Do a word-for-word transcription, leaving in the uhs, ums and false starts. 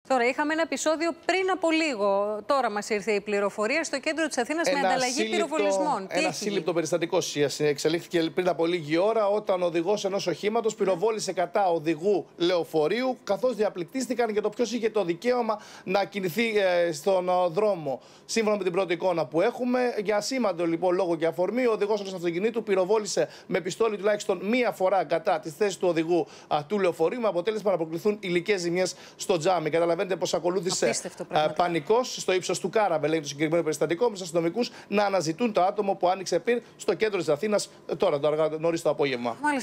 Τώρα, είχαμε ένα επεισόδιο πριν από λίγο. Τώρα μας ήρθε η πληροφορία στο κέντρο της Αθήνας με ανταλλαγή πυροβολισμών. Ένα σύλληπτο περιστατικό εξελίχθηκε πριν από λίγη ώρα, όταν ο οδηγός ενός οχήματος πυροβόλησε κατά οδηγού λεωφορείου, καθώς διαπληκτίστηκαν για το ποιος είχε το δικαίωμα να κινηθεί στον δρόμο. Σύμφωνα με την πρώτη εικόνα που έχουμε, για ασήμαντο λοιπόν λόγο και αφορμή, ο οδηγός ενός αυτοκινήτου πυροβόλησε με πιστόλι τουλάχιστον μία φορά κατά τη θέση του οδηγού α, του λεωφορείου, με αποτέλεσμα να προκληθούν υλικές ζημιές στο τζάμι. Καταλαβαίνετε πως ακολούθησε πανικός στο ύψος του Κάραμπε, λέει το συγκεκριμένο περιστατικό, με τους αστυνομικούς να αναζητούν το άτομο που άνοιξε πυρ στο κέντρο της Αθήνας τώρα, το αργά νωρίς το απόγευμα.